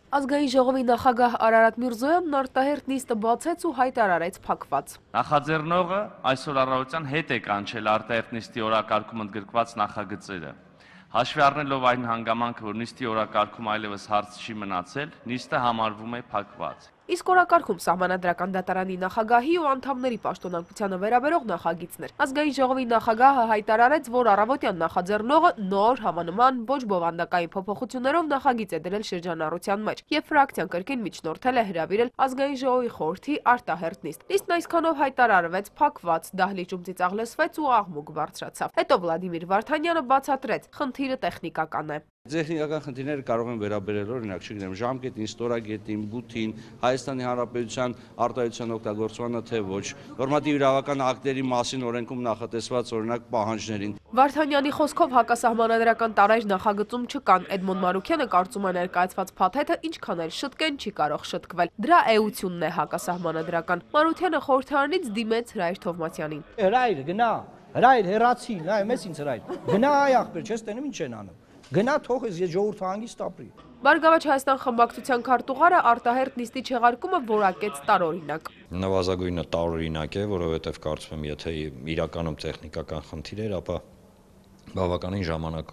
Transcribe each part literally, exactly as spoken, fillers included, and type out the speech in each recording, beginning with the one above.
Ազգային ժողովի նախագահ Արարատ Միրզոյանն արտահերթ նիստը բացեց ու հայտարարեց փակված։ Նախաձեռնողը այսօր առավոտյան հետ է կանչել արտահերթ նիստի օրակարգում ընդգրկված նախագծերը։ Հաշվի առնելով այն հանգամանքը, որ նիստի օրակարգում այլևս հարց չի մնացել, նիստը համարվում է փակված։ Իսկ օրակարգում Սահմանադրական դատարանի նախագահի ու անդամների պաշտոնակությանը վերաբերող նախագիծներ։ Ազգային ժողովի նախագահը հայտարարեց, որ առավոտյան նախաձեռնողը նոր համանման ոչ բովանդակային փոփոխություններով նախագիծ է դրել շրջանառության մեջ, եւ ֆրակցիան կրկին միջնորդել է հրավիրել Ազգային ժողովի խորհրդի արտահերթ նիստ։ Նիստն այսքանով հայտարարվեց փակված, դահլիճում ծիծաղ ու աղմուկ բարձրացավ։ Հետո Վլադիմիր Վարդանյանը բացատրեց, խնդիրը տեխնիկական է։ Տեխնիկական խնդիրները կարող են վերաբերել օրինակ, չգիտեմ, ժամկետին, ստորագետին, բութին, Հայաստանի Հանրապետության արտահայտության օգտագործմանը թե ոչ, նորմատիվ իրավական ակտերի մասին օրենքում նախատեսված օրինակ պահանջներին։ Վարդանյանի խոսքով հակասահմանադրական տարայր նախագծում չկան։ Էդմոն Մարուքյանը կարծում է ներկայացված փաթեթը ինչքան էլ շտկեն չի կարող շտկվել։ Դրա էությունն է հակասահմանադրական։ Մարությանը խորհրդարանից դիմեց Հրայր Թովմասյանին։ Հրայր, գնա, Հրայր, հեռացի, նայ, մեզ ինձ Հրայր։ Գնա այ ախպեր, չես տենում ինչ են անում։ Գնա թող ես ժողովուրդը հանգիստ ապրի։ Բարգավաճ Հայաստան խմբակցության քարտուղարը արտահերթ նիստի չեղարկումը որակեց տարօրինակ։ Նվազագույնը տարօրինակ է, որովհետև կարծում եմ, եթե իրականում տեխնիկական խնդիր էր, ապա բավականին ժամանակ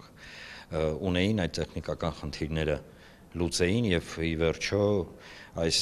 ունեին այդ տեխնիկական խնդիրները լուծեին եւ ի վերջո այս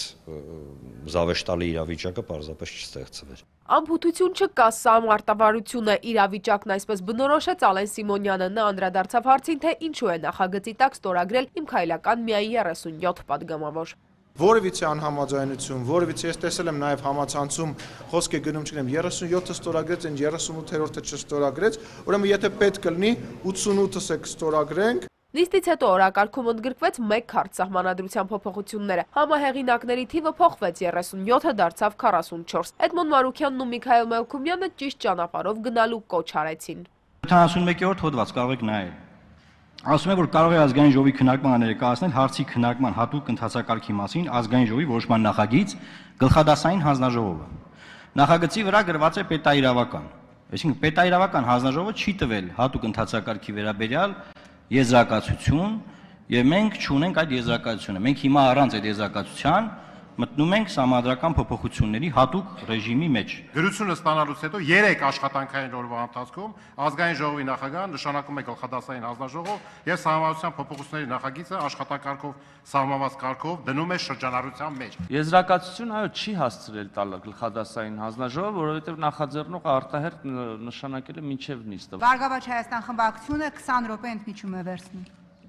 զավեշտալի իրավիճակը պարզապես չստեղծվեր։ Անփութություն չկա, սա մարտավարություն է, իրավիճակն այսպես բնորոշեց Ալեն Սիմոնյանը։ Նա անդրադարձավ հարցին, թե ինչու է նախագծի տակ ստորագրել Իմ քայլական միայն երեսունյոթ պատգամավոր։ Որևիցե անհամաձայնություն, որևիցե ես տեսել եմ նաև համացանցում խոսք է գնում, չգիտեմ, երեսունյոթը ստորագրեց, այն երեսունութերորդը չստորագրեց, ուրեմն եթե պետք կլինի ութսունութս եք ստորագրենք։ Նիստից հետո օրակարգում ընդգրկվեց մեկ քարտ սահմանադրության փոփոխությունները։ Համահեղինակների թիվը փոխվեց, երեսունյոթը դարձավ քառասունչորս։ Էդմոն Մարուքյանն ու Միքայել Մելքումյանը ճիշտ ճանապարհով գնալու կոչ արեցին։ ութանասունմեկերորդ հոդված կարող եք նայել։ Ասում է, որ կարող է ազգային ժողովի քննարկման ներկայացնել հարցի քննարկման հատուկ ընթացակարգի մասին ազգային ժողովի որոշման նախագիծ գլխադասային հանձնաժողովը։ Նախագծի վրա գրված է պետաիրավական։ Այսինքն պետաիրավական հանձնաժողովը չի տվել հատուկ ընթացակարգի վերաբերյալ եզրակացություն, եւ մենք չունենք այդ եզրակացությունը։ Մենք հիմա առանց այդ եզրակացության մտնում ենք սահմանադրական փոփոխությունների հատուկ ռեժիմի մեջ։ Գրությունը ստանալուց հետո երեք աշխատանքային օրվա ընթացքում ազգային ժողովի նախագահը նշանակում է գլխադասային հանձնաժողով եւ սահմանադրության փոփոխությունների նախագիծը աշխատակարգով սահմանված կարգով դնում է շրջանառության մեջ։ Եզրակացություն այո չի հասցրել տալ գլխադասային հանձնաժողովը, որովհետեւ նախաձեռնողը արտահերթ նշանակել է մինչեւ նիստը։ Բարգավաճ Հայաստան խմբակցությունը քսան րոպե ընդմիջում է վերցնում։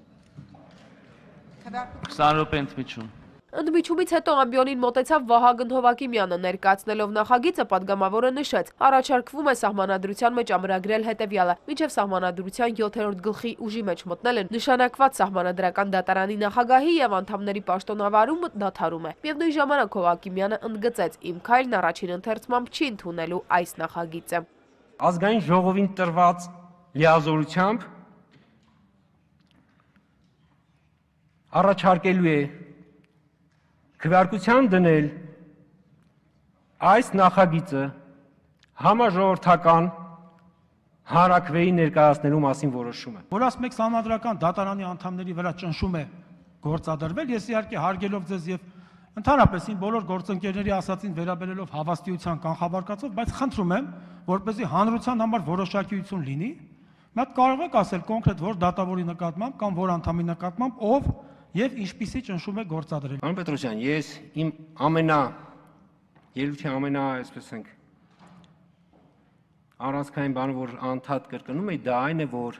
քսան րոպե ընդմիջում։ Ընդմիջումից հետո ամբիոնին մոտեցավ Վահագն Հովակիմյանը, ներկայացնելով նախագիծը պատգամավորը նշեց. առաջարկվում է սահմանադրության մեջ ամրագրել հետևյալը. մինչև սահմանադրության յոթերորդ գլխի ուժի մեջ մտնել են նշանակված սահմանադրական դատարանի նախագահի եւ անդամների պաշտոնավարումը դադարում է։ Միևնույն ժամանակ Հովակիմյանը ընդգծեց. Իմ քայլն առաջին ընթերցմամբ չի ընդունելու այս նախագիծը։ Ազգային ժողովին տրված լիազորությամբ առաջարկելու է քվեարկության դնել այս նախագիծը համաժողովրդական հանրաքվեի ներկայացնելու մասին որոշումը։ Որ ասում եք սահմանադրական դատարանի անդամների վրա ճնշում է գործադրվել, ես իհարկե հարգելով ձեզ եւ ընդհանրապես իմ բոլոր գործընկերների ասածին վերաբերելով հավաստիության կանխաբարկացով, բայց խնդրում եմ, որպեսզի հանրության համար որոշակիություն լինի, մատ կարող եք ասել կոնկրետ որ դատավորի նկատմամբ կամ որ անդամի նկատմամբ ով եւ ինչպիսի ճնշում է գործադրել։ Պարոն Պետրոսյան, ես իմ ամենա ելույթի ամենա, այսպես ենք, առանցքային բանը, որ անդադ կրկնում եմ, դա այն է, որ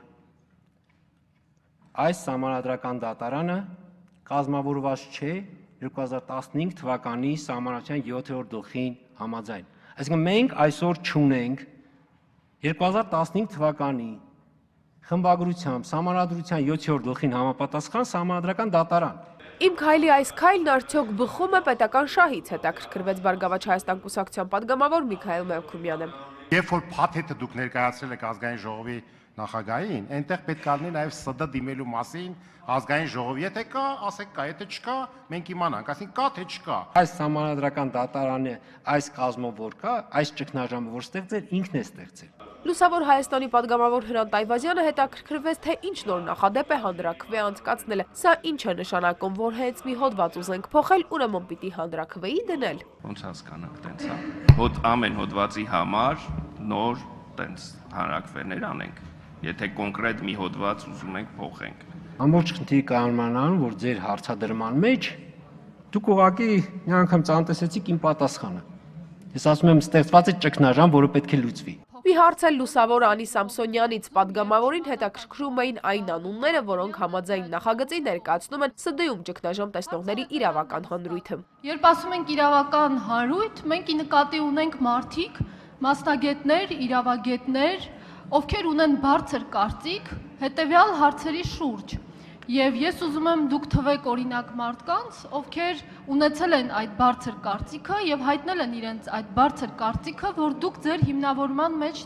այս սահմանադրական դատարանը կազմավորված չէ երկու հազար տասնհինգ թվականի սահմանադրության յոթերորդ գլխին համաձայն։ Այսինքն մենք այսօր չունենք երկու հազար տասնհինգ թվականի խմբագրությամբ սահմանադրության յոթերորդ գլխին համապատասխան սահմանադրական դատարան։ Իմ քայլի այս քայլն արդյոք բխում է պետական շահից, հետաքրքրվեց Բարգավաճ Հայաստան կուսակցության պատգամավոր Միքայել Մելքումյանը։ Երբ որ փաթեթը դուք ներկայացրել եք ազգային ժողովի նախագահին, այնտեղ պետք է լինի նաև ՍԴ դիմելու մասին ազգային ժողովի, եթե կա, ասեք կա, եթե չկա, մենք իմանանք, ասենք կա թե չկա։ Այս սահմանադրական դատարանը այս կազմով որ կա, այս ճգնաժամը որ ստեղծել ինքն է ստեղծել։ Լուսավոր Հայաստանի պատգամավոր Հրանտ Այվազյանը հետաքրքրվեց, թե ինչ նոր նախադեպ է հանրաքվե անցկացնել։ Սա ինչ է նշանակում, որ հենց մի հոդված ուզենք փոխել, ուրեմն պիտի հանրաքվեի դնել։ Ոնց հասկանանք տենց, հա։ Հոդ ամեն հոդվածի համար նոր տենց հանրաքվեներ անենք, եթե կոնկրետ մի հոդված ուզում ենք փոխենք։ Ամբողջ խնդիրը կայանում, որ ձեր հարցադրման մեջ դուք ուղղակի մի անգամ ցանտեսեցիք իմ պատասխանը։ Ես ասում եմ, ստեղծված է ճգնաժամ, որը պետք է լուծվի։ Մի հարց էլ լուսավոր Անի Սամսոնյանից պատգամավորին հետաքրքրում էին այն անունները, որոնք համաձայն նախագծի ներկայացնում են Ս Դ-ում ճգնաժամ տեսնողների իրավական հանրույթը։ Երբ ասում ենք իրավական հանրույթ, մենք ի նկատի ունենք մարդիկ, մասնագետներ, իրավագետներ, ովքեր ունեն բարձր կարծիք հետևյալ հարցերի շուրջ։ Եվ ես ուզում եմ դուք թվեք օրինակ մարդկանց, ովքեր ունեցել են այդ բարձր կարծիքը եւ հայտնել են իրենց այդ բարձր կարծիքը, որ դուք ձեր հիմնավորման մեջ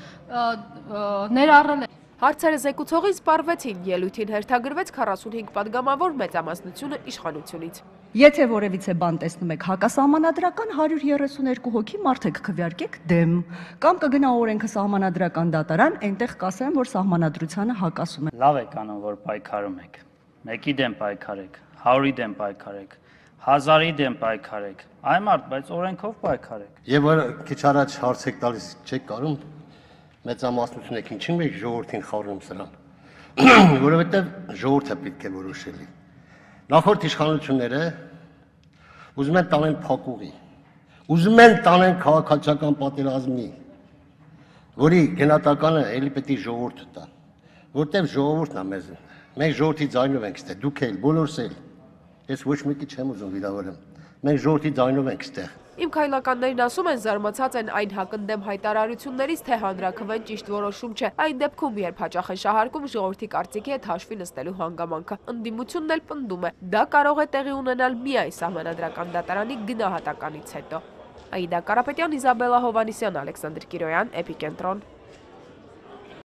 ներառել եք։ Հարցերը զեկուցողից պարվեցին, ելույթին հերթագրվեց քառասունհինգ պատգամավոր մեծամասնությունը իշխանությունից։ Եթե որևիցե բան տեսնում եք հակասահմանադրական հարյուր երեսուն երկու հոգի մարդ եք քվեարկեք դեմ, կամ կգնա օրենքը սահմանադրական դատարան, այնտեղ կասեն, որ սահմանադրությանը հակասում է։ Լավ եք անում, որ պայքարում եք։ Մեկի դեմ պայքարեք, հարյուրի դեմ պայքարեք, հազարի դեմ պայքարեք։ Այ մարդ, բայց օրենքով պայքարեք։ Եվ որ քիչ առաջ հարց եք տալիս, չեք կարում մեծամասնություն եք ինչի՞ մեկ ժողովրդին խառնում սրան, որովհետև ժողովուրդը պետք է որոշելի։ Նախորդ իշխանությունները ուզում են տանեն փակուղի, ուզում են տանեն քաղաքացիական պատերազմի, որի գնահատականը էլի պետք է ժողովուրդը տա, որտեղ ժողովուրդն է մեզ, մենք ժողովրդի ձայնով ենք ստեղ, դուք էլ, բոլորս էլ, ես ոչ մեկի չեմ ուզում վիրավորեմ, մենք ժողովրդի ձայնով ենք ստեղ։ Իմ քայլականներն ասում են, զարմացած են այն հակընդդեմ հայտարարություններից, թե հանրաքվեն ճիշտ որոշում չէ։ Այն դեպքում, երբ հաճախ են շահարկում ժողովրդի կարծիքի հետ հաշվի նստելու հանգամանքը, ընդդիմությունն էլ պնդում է, դա կարող է տեղի ունենալ միայն սահմանադրական դատարանի գնահատականից հետո։ Աիդա Կարապետյան, Իզաբելլա Հովհաննիսյան, Ալեքսանդր Կիրոյան, Էպիկենտրոն։